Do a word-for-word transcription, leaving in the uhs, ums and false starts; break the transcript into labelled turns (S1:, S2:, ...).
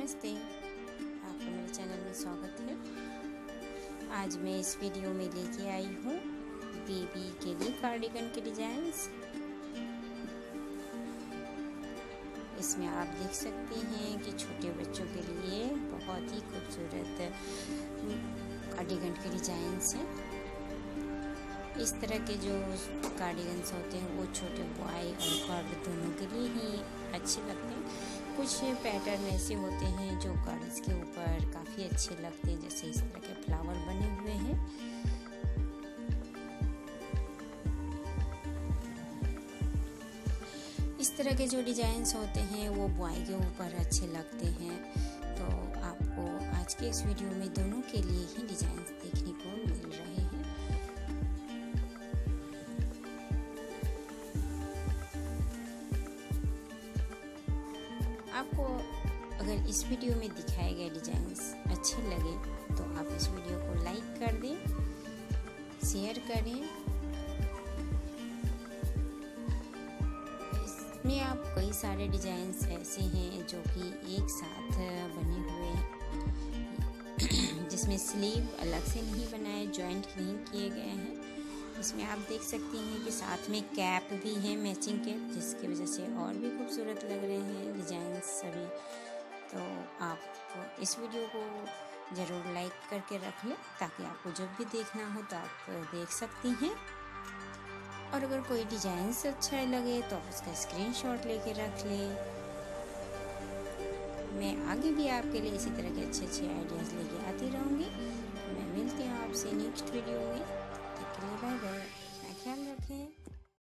S1: नमस्ते, आपका मेरे चैनल में स्वागत है। आज मैं इस वीडियो में लेके आई हूँ बेबी के लिए कार्डिगन के डिजाइन्स। इसमें आप देख सकते हैं कि छोटे बच्चों के लिए बहुत ही खूबसूरत कार्डिगन के डिजाइन्स हैं। इस तरह के जो कार्डिगन्स होते हैं वो छोटे बॉय और गर्ल दोनों के लिए ही अच्छे लगते हैं। कुछ पैटर्न ऐसे होते हैं जो गर्ल्स के ऊपर काफ़ी अच्छे लगते हैं, जैसे इस तरह के फ्लावर बने हुए हैं। इस तरह के जो डिजाइन्स होते हैं वो बॉय के ऊपर अच्छे लगते हैं। तो आपको आज के इस वीडियो में दोनों के लिए ही डिजाइन्स देखने को मिल रहे हैं। आपको अगर इस वीडियो में दिखाए गए डिजाइन्स अच्छे लगे तो आप इस वीडियो को लाइक कर दें, शेयर करें। इसमें आप कई सारे डिजाइन्स ऐसे हैं जो कि एक साथ बने हुए हैं, जिसमें स्लीव अलग से नहीं बनाए, जॉइंट नहीं किए गए हैं। इसमें आप देख सकते हैं कि साथ में कैप भी है, मैचिंग कैप, जिसकी वजह से और भी खूबसूरत लग रहे हैं डिजाइन्स सभी। तो आप इस वीडियो को ज़रूर लाइक करके रख लें ताकि आपको जब भी देखना हो तो आप देख सकती हैं। और अगर कोई डिजाइन्स अच्छा लगे तो आप उसका स्क्रीनशॉट लेके रख लें। मैं आगे भी आपके लिए इसी तरह के अच्छे अच्छे आइडियाज़ लेके आती रहूँगी। मैं मिलती हूँ आपसे नेक्स्ट वीडियो में। Bye bye.